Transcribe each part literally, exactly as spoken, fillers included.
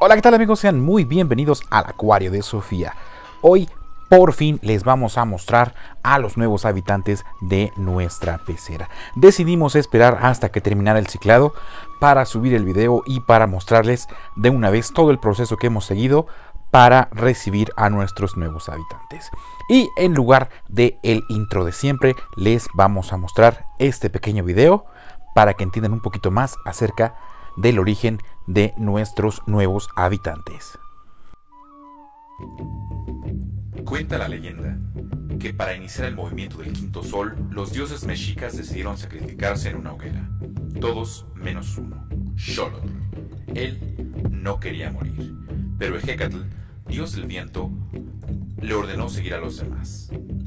Hola, ¿qué tal amigos? Sean muy bienvenidos al acuario de Sofía. Hoy por fin les vamos a mostrar a los nuevos habitantes de nuestra pecera. Decidimos esperar hasta que terminara el ciclado para subir el video y para mostrarles de una vez todo el proceso que hemos seguido para recibir a nuestros nuevos habitantes. Y en lugar de el intro de siempre, les vamos a mostrar este pequeño video para que entiendan un poquito más acerca del origen de nuestros nuevos habitantes. Cuenta la leyenda que para iniciar el movimiento del quinto sol, los dioses mexicas decidieron sacrificarse en una hoguera. Todos menos uno, Xolotl. Él no quería morir, pero Ejecatl, dios del viento, le ordenó seguir a los demás.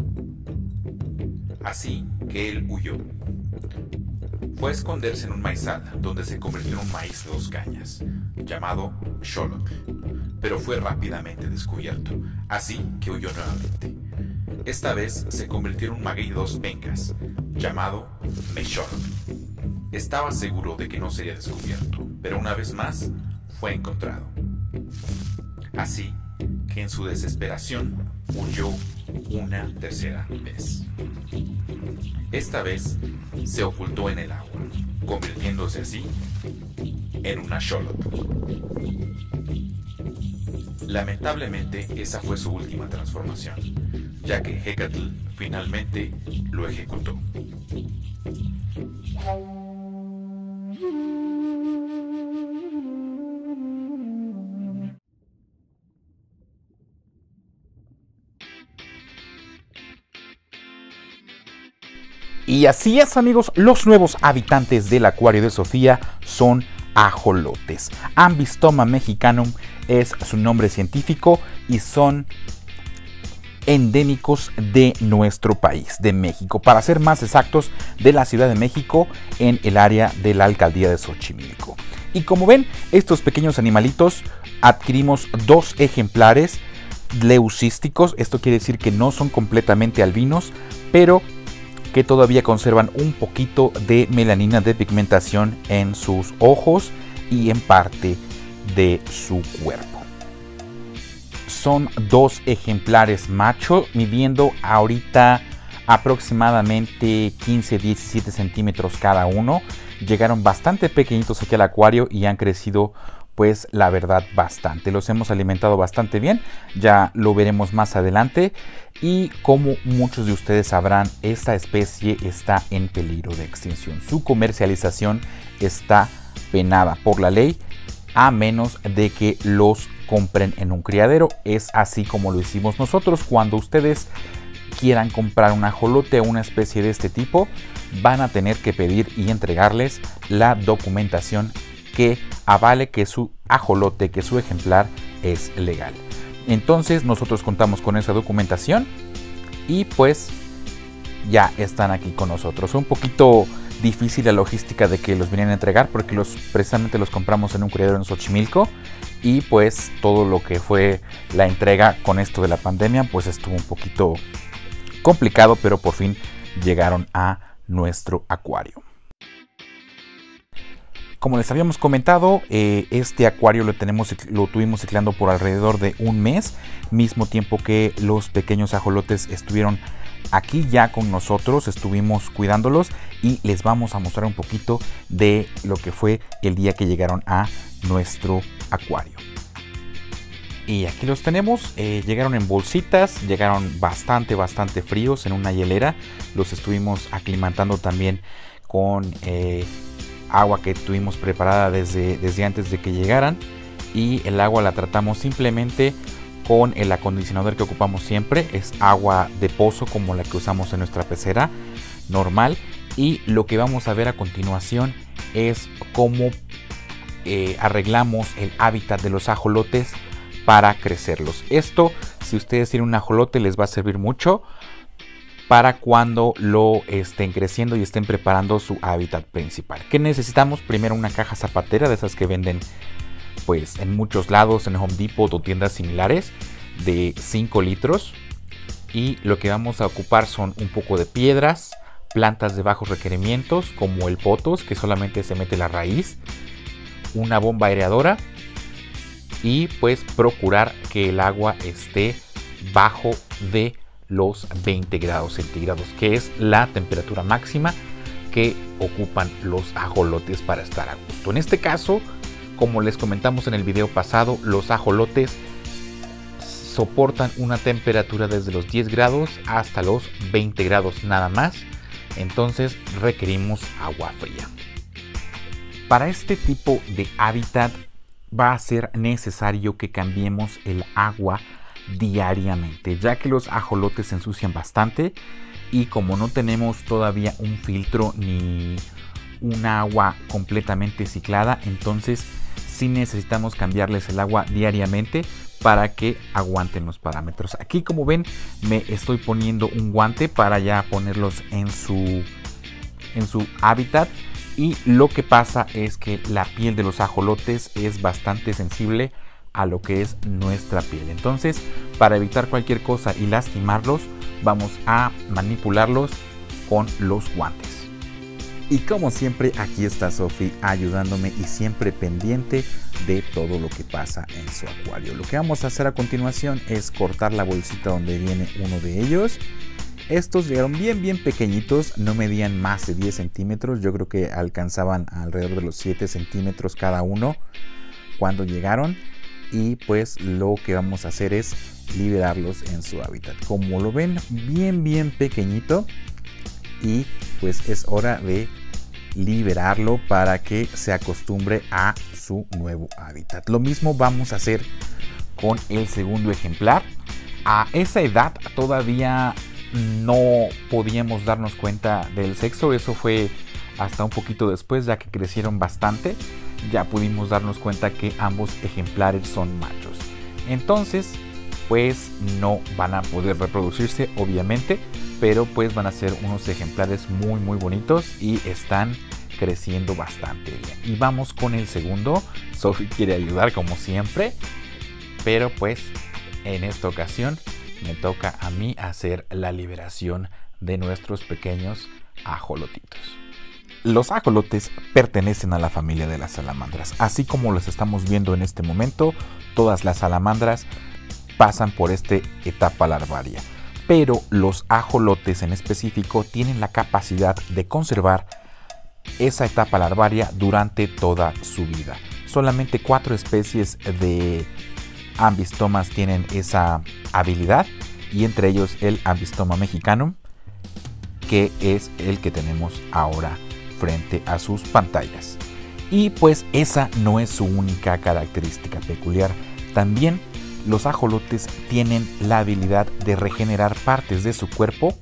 Así que él huyó. Fue a esconderse en un maizal, donde se convirtió en un maíz de dos cañas, llamado Xolotl, pero fue rápidamente descubierto, así que huyó nuevamente. Esta vez se convirtió en un maguey de dos pencas, llamado Mexolotl. Estaba seguro de que no sería descubierto, pero una vez más fue encontrado. Así que en su desesperación huyó una tercera vez. Esta vez se ocultó en el agua, convirtiéndose así en una Xolotl. Lamentablemente, esa fue su última transformación, ya que Ejecatl finalmente lo ejecutó. Y así es, amigos, los nuevos habitantes del acuario de Sofía son ajolotes. Ambystoma mexicanum es su nombre científico y son endémicos de nuestro país, de México. Para ser más exactos, de la Ciudad de México, en el área de la alcaldía de Xochimilco. Y como ven, estos pequeños animalitos adquirimos dos ejemplares leucísticos. Esto quiere decir que no son completamente albinos, pero que todavía conservan un poquito de melanina, de pigmentación en sus ojos y en parte de su cuerpo. Son dos ejemplares macho, midiendo ahorita aproximadamente quince a diecisiete centímetros cada uno. Llegaron bastante pequeñitos aquí al acuario y han crecido, pues la verdad, bastante. Los hemos alimentado bastante bien, ya lo veremos más adelante. Y como muchos de ustedes sabrán, esta especie está en peligro de extinción. Su comercialización está penada por la ley, a menos de que los compren en un criadero. Es así como lo hicimos nosotros. Cuando ustedes quieran comprar un ajolote o una especie de este tipo, van a tener que pedir y entregarles la documentación que avale que su ajolote, que su ejemplar es legal. Entonces nosotros contamos con esa documentación y pues ya están aquí con nosotros. Un poquito difícil la logística de que los vinieran a entregar, porque los precisamente los compramos en un criadero en Xochimilco, y pues todo lo que fue la entrega con esto de la pandemia pues estuvo un poquito complicado, pero por fin llegaron a nuestro acuario. Como les habíamos comentado, eh, este acuario lo, tenemos, lo tuvimos ciclando por alrededor de un mes, mismo tiempo que los pequeños ajolotes estuvieron aquí ya con nosotros, estuvimos cuidándolos y les vamos a mostrar un poquito de lo que fue el día que llegaron a nuestro acuario. Y aquí los tenemos, eh, llegaron en bolsitas, llegaron bastante, bastante fríos en una hielera, los estuvimos aclimatando también con Eh, agua que tuvimos preparada desde, desde antes de que llegaran, y el agua la tratamos simplemente con el acondicionador que ocupamos siempre. Es agua de pozo como la que usamos en nuestra pecera normal, y lo que vamos a ver a continuación es cómo eh, arreglamos el hábitat de los ajolotes para crecerlos. Esto, si ustedes tienen un ajolote, les va a servir mucho para cuando lo estén creciendo y estén preparando su hábitat principal. ¿Qué necesitamos? Primero, una caja zapatera, de esas que venden pues en muchos lados, en Home Depot o tiendas similares, de cinco litros. Y lo que vamos a ocupar son un poco de piedras, plantas de bajos requerimientos como el pothos, que solamente se mete la raíz, una bomba aireadora y pues procurar que el agua esté bajo de los veinte grados centígrados, que es la temperatura máxima que ocupan los ajolotes para estar a gusto. En este caso, como les comentamos en el video pasado, los ajolotes soportan una temperatura desde los diez grados hasta los veinte grados nada más, entonces requerimos agua fría. Para este tipo de hábitat va a ser necesario que cambiemos el agua diariamente, ya que los ajolotes se ensucian bastante y como no tenemos todavía un filtro ni un agua completamente ciclada, entonces sí necesitamos cambiarles el agua diariamente para que aguanten los parámetros. Aquí, como ven, me estoy poniendo un guante para ya ponerlos en su en su hábitat, y lo que pasa es que la piel de los ajolotes es bastante sensible a lo que es nuestra piel. Entonces, para evitar cualquier cosa y lastimarlos, vamos a manipularlos con los guantes. Y como siempre, aquí está Sofi ayudándome y siempre pendiente de todo lo que pasa en su acuario. Lo que vamos a hacer a continuación es cortar la bolsita donde viene uno de ellos. Estos llegaron bien bien pequeñitos, no medían más de diez centímetros, yo creo que alcanzaban alrededor de los siete centímetros cada uno cuando llegaron. Y pues lo que vamos a hacer es liberarlos en su hábitat. Como lo ven, bien bien pequeñito, y pues es hora de liberarlo para que se acostumbre a su nuevo hábitat. Lo mismo vamos a hacer con el segundo ejemplar. A esa edad todavía no podíamos darnos cuenta del sexo, eso fue hasta un poquito después, ya que crecieron bastante. Ya pudimos darnos cuenta que ambos ejemplares son machos. Entonces, pues no van a poder reproducirse, obviamente, pero pues van a ser unos ejemplares muy muy bonitos y están creciendo bastante bien. Y vamos con el segundo. Sofi quiere ayudar como siempre, pero pues en esta ocasión me toca a mí hacer la liberación de nuestros pequeños ajolotitos. Los ajolotes pertenecen a la familia de las salamandras. Así como los estamos viendo en este momento, todas las salamandras pasan por esta etapa larvaria. Pero los ajolotes en específico tienen la capacidad de conservar esa etapa larvaria durante toda su vida. Solamente cuatro especies de ambistomas tienen esa habilidad, y entre ellos el ambistoma mexicanum, que es el que tenemos ahora frente a sus pantallas. Y pues esa no es su única característica peculiar. También los ajolotes tienen la habilidad de regenerar partes de su cuerpo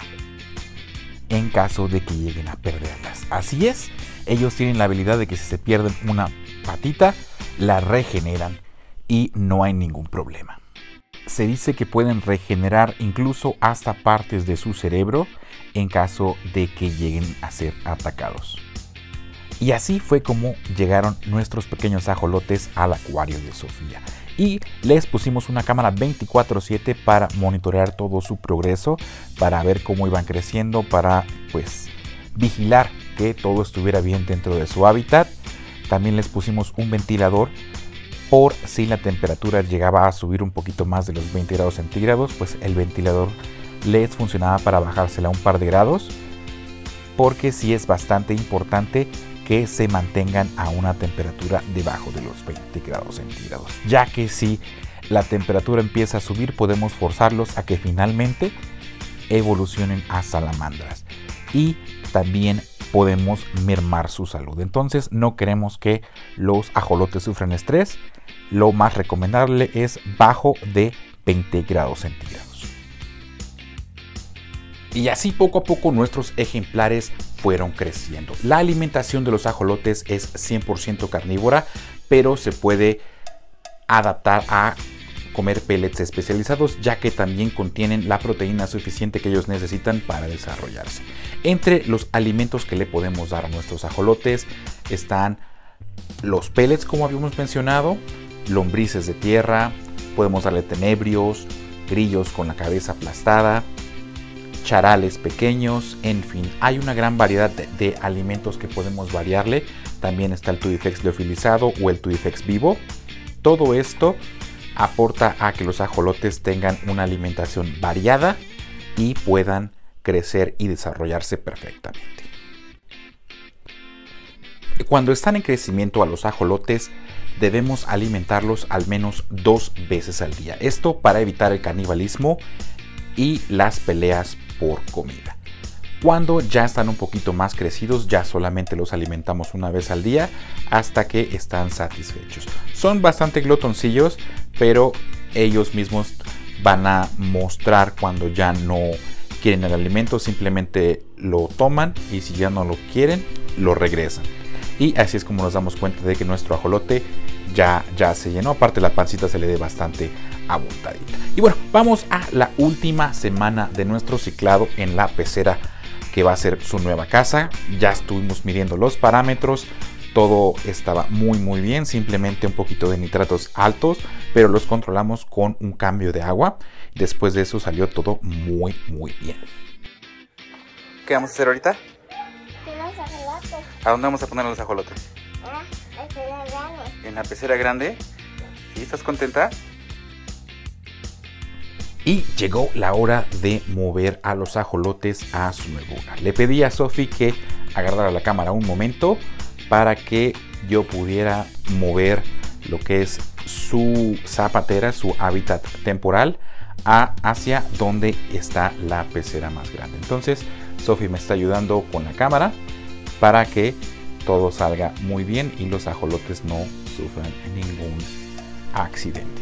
en caso de que lleguen a perderlas. Así es, ellos tienen la habilidad de que si se pierden una patita, la regeneran y no hay ningún problema. Se dice que pueden regenerar incluso hasta partes de su cerebro en caso de que lleguen a ser atacados. Y así fue como llegaron nuestros pequeños ajolotes al acuario de Sofía. Y les pusimos una cámara veinticuatro siete para monitorear todo su progreso, para ver cómo iban creciendo, para pues vigilar que todo estuviera bien dentro de su hábitat. También les pusimos un ventilador por si la temperatura llegaba a subir un poquito más de los veinte grados centígrados, pues el ventilador les funcionaba para bajársela un par de grados, porque sí es bastante importante que se mantengan a una temperatura debajo de los veinte grados centígrados, ya que si la temperatura empieza a subir podemos forzarlos a que finalmente evolucionen a salamandras y también podemos mermar su salud. Entonces no queremos que los ajolotes sufran estrés. Lo más recomendable es bajo de veinte grados centígrados. Y así poco a poco nuestros ejemplares fueron creciendo. La alimentación de los ajolotes es cien por ciento carnívora, pero se puede adaptar a comer pellets especializados, ya que también contienen la proteína suficiente que ellos necesitan para desarrollarse. Entre los alimentos que le podemos dar a nuestros ajolotes están los pellets, como habíamos mencionado, lombrices de tierra, podemos darle tenebrios, grillos con la cabeza aplastada, charales pequeños, en fin, hay una gran variedad de, de alimentos que podemos variarle. También está el Tudifex liofilizado o el Tudifex vivo, todo esto aporta a que los ajolotes tengan una alimentación variada y puedan crecer y desarrollarse perfectamente. Cuando están en crecimiento a los ajolotes, debemos alimentarlos al menos dos veces al día. Esto para evitar el canibalismo y las peleas por comida. Cuando ya están un poquito más crecidos, ya solamente los alimentamos una vez al día hasta que están satisfechos. Son bastante glotoncillos, pero ellos mismos van a mostrar cuando ya no quieren el alimento, simplemente lo toman y si ya no lo quieren, lo regresan. Y así es como nos damos cuenta de que nuestro ajolote ya, ya se llenó. Aparte, la pancita se le dé bastante abundadita. Y bueno, vamos a la última semana de nuestro ciclado en la pecera, que va a ser su nueva casa. Ya estuvimos midiendo los parámetros. Todo estaba muy muy bien, simplemente un poquito de nitratos altos, pero los controlamos con un cambio de agua. Después de eso salió todo muy muy bien. ¿Qué vamos a hacer ahorita? Los ajolotes. ¿A dónde vamos a poner los ajolotes? Ah, la pecera grande. ¿En la pecera grande? ¿Sí? ¿Estás contenta? Y llegó la hora de mover a los ajolotes a su nuevo hogar. Le pedí a Sofi que agarrara la cámara un momento para que yo pudiera mover lo que es su zapatera, su hábitat temporal, a, hacia donde está la pecera más grande. Entonces Sofi me está ayudando con la cámara para que todo salga muy bien y los ajolotes no sufran ningún accidente.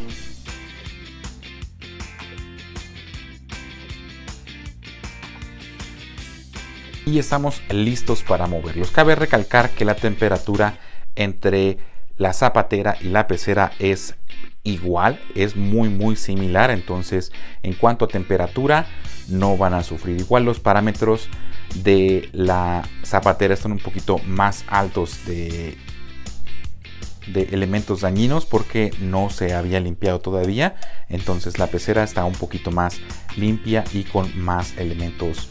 Y estamos listos para moverlos. Cabe recalcar que la temperatura entre la zapatera y la pecera es igual, es muy muy similar. Entonces, en cuanto a temperatura, no van a sufrir. Igual los parámetros de la zapatera están un poquito más altos de, de elementos dañinos porque no se había limpiado todavía. Entonces la pecera está un poquito más limpia y con más elementos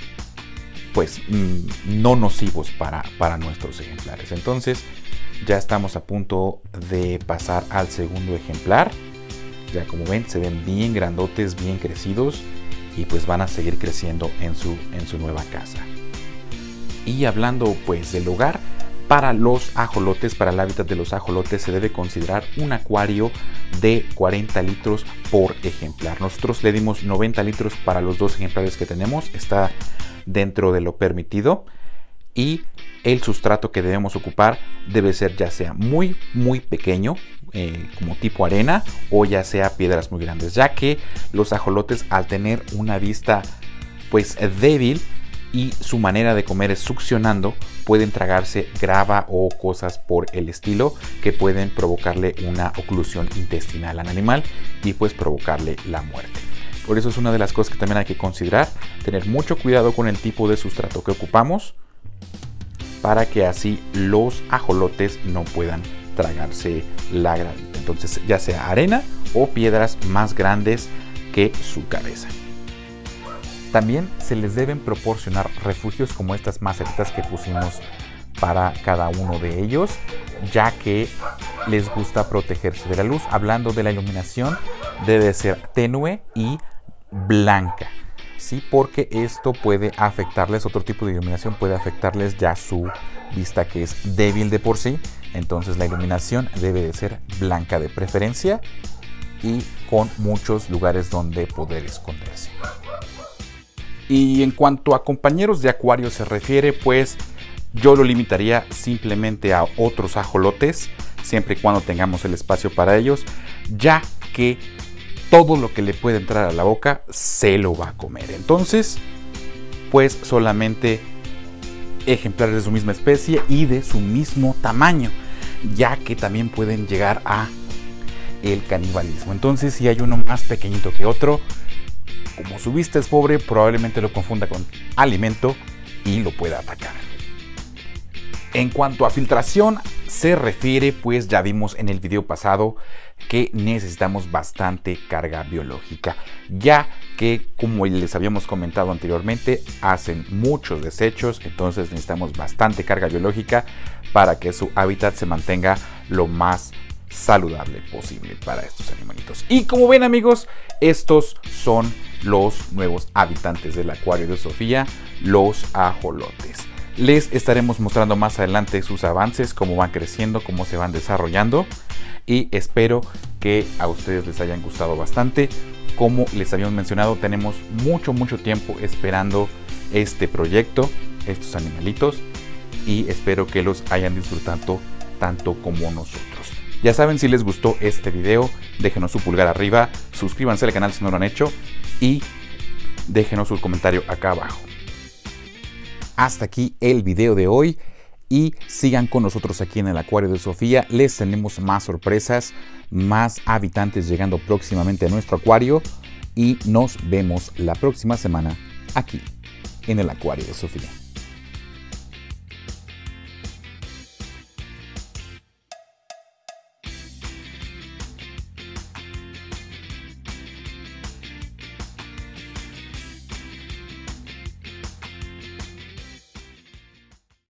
pues no nocivos para, para nuestros ejemplares. Entonces ya estamos a punto de pasar al segundo ejemplar. Ya como ven, se ven bien grandotes, bien crecidos y pues van a seguir creciendo en su, en su nueva casa. Y hablando pues del hogar, para los ajolotes, para el hábitat de los ajolotes se debe considerar un acuario de cuarenta litros por ejemplar. Nosotros le dimos noventa litros para los dos ejemplares que tenemos. Está dentro de lo permitido y el sustrato que debemos ocupar debe ser ya sea muy muy pequeño, eh, como tipo arena, o ya sea piedras muy grandes, ya que los ajolotes, al tener una vista pues débil y su manera de comer es succionando, pueden tragarse grava o cosas por el estilo que pueden provocarle una oclusión intestinal al animal y pues provocarle la muerte. Por eso es una de las cosas que también hay que considerar, tener mucho cuidado con el tipo de sustrato que ocupamos para que así los ajolotes no puedan tragarse la gravita. Entonces, ya sea arena o piedras más grandes que su cabeza. También se les deben proporcionar refugios como estas macetitas que pusimos para cada uno de ellos, ya que les gusta protegerse de la luz. Hablando de la iluminación, debe ser tenue y blanca, ¿sí? Porque esto puede afectarles, otro tipo de iluminación puede afectarles ya su vista, que es débil de por sí. Entonces la iluminación debe de ser blanca de preferencia y con muchos lugares donde poder esconderse. Y en cuanto a compañeros de acuario se refiere, pues yo lo limitaría simplemente a otros ajolotes, siempre y cuando tengamos el espacio para ellos, ya que todo lo que le puede entrar a la boca se lo va a comer. Entonces, pues solamente ejemplares de su misma especie y de su mismo tamaño, ya que también pueden llegar a el canibalismo. Entonces, si hay uno más pequeñito que otro, como su vista es pobre, probablemente lo confunda con alimento y lo pueda atacar. En cuanto a filtración se refiere, pues ya vimos en el video pasado que necesitamos bastante carga biológica, ya que, como les habíamos comentado anteriormente, hacen muchos desechos. Entonces necesitamos bastante carga biológica para que su hábitat se mantenga lo más saludable posible para estos animalitos. Y como ven, amigos, estos son los nuevos habitantes del acuario de Sofía, los ajolotes. Les estaremos mostrando más adelante sus avances, cómo van creciendo, cómo se van desarrollando, y espero que a ustedes les hayan gustado bastante. Como les habíamos mencionado, tenemos mucho mucho tiempo esperando este proyecto, estos animalitos, y espero que los hayan disfrutado tanto como nosotros. Ya saben, si les gustó este video, déjenos su pulgar arriba, suscríbanse al canal si no lo han hecho y déjenos su comentario acá abajo. Hasta aquí el video de hoy y sigan con nosotros aquí en el acuario de Sofía. Les tenemos más sorpresas, más habitantes llegando próximamente a nuestro acuario y nos vemos la próxima semana aquí en el acuario de Sofía.